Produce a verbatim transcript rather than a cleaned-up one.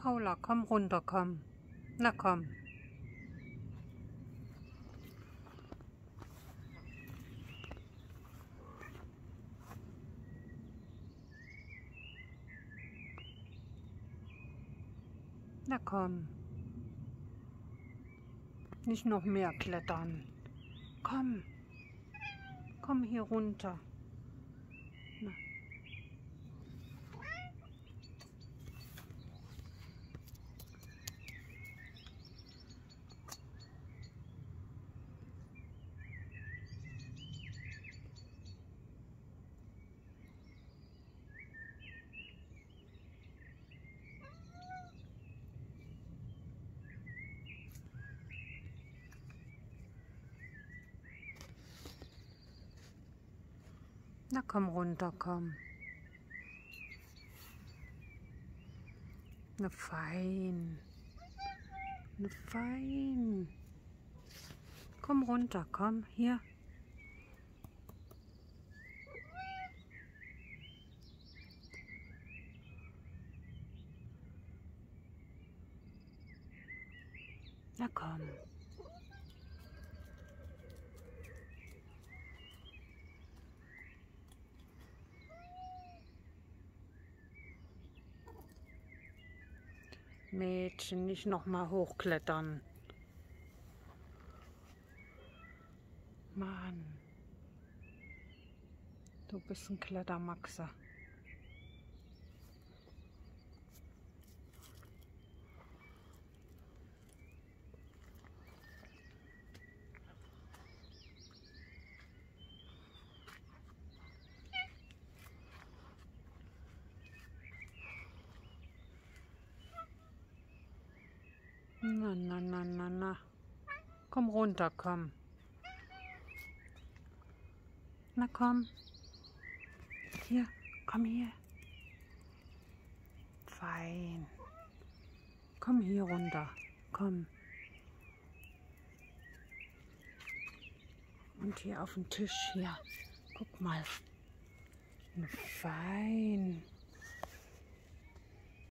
Paula, komm runter, komm. Na komm. Na komm. Nicht noch mehr klettern. Komm. Komm hier runter. Na. Na komm runter, komm. Na fein. Na fein. Komm runter, komm, hier. Na komm. Mädchen, nicht noch mal hochklettern. Mann. Du bist ein Klettermaxer. Na, na, na, na, na. Komm runter, komm. Na komm. Hier, komm hier. Fein. Komm hier runter. Komm. Und hier auf den Tisch hier. Guck mal. Fein.